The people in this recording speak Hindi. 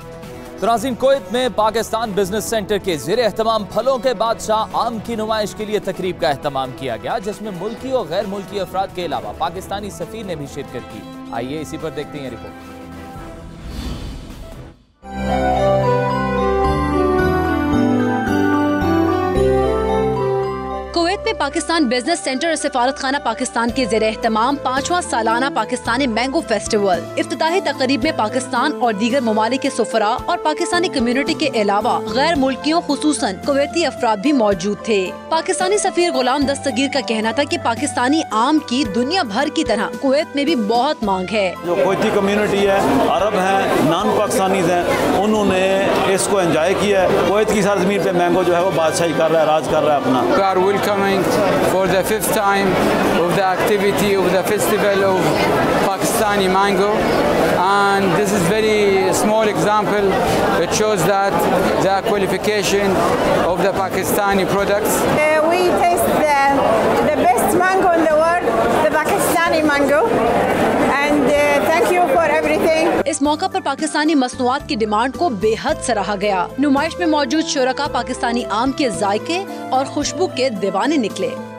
तो नाज़रीन, कुवैत में पाकिस्तान बिजनेस सेंटर के ज़ेरे एहतमाम फलों के बादशाह आम की नुमाइश के लिए तकरीब का एहतमाम किया गया, जिसमें मुल्की और गैर मुल्की अफराद के अलावा पाकिस्तानी सफीर ने भी शिरकत की। आइए इसी पर देखते हैं रिपोर्ट। कुवैत में पाकिस्तान बिजनेस सेंटर और सिफारत खाना पाकिस्तान के ज़ेरे एहतमाम 5वां सालाना पाकिस्तानी मैंगो फेस्टिवल इफ्तिताही तकरीब में पाकिस्तान और दीगर ममालिक के सुफरा और पाकिस्तानी कम्युनिटी के अलावा गैर मुल्कियों खुसूसन कुवैती अफराद भी मौजूद थे। पाकिस्तानी सफीर गुलाम दस्तगीर का कहना था कि पाकिस्तानी आम की दुनिया भर की तरह कुवैत में भी बहुत मांग है। जो कुवैती कम्युनिटी है, अरब है, नॉन पाकिस्तानी है, उन्होंने इसको एंजॉय किया है। कुवैत की सरजमीन पे मैंगो जो है वो बादशाही कर रहा है, राज कर रहा है अपना। Coming for the 5th time of the activity of the festival of Pakistani mango, and this is very small example. It shows that the qualification of the Pakistani products. We taste the best mango in the world, the Pakistani mango, and thank you for everything. इस मौका पर पाकिस्तानी मसनूआत की डिमांड को बेहद सराहा गया। नुमाइश में मौजूद शुरका पाकिस्तानी आम के जायके और खुशबू के दीवाने निकले।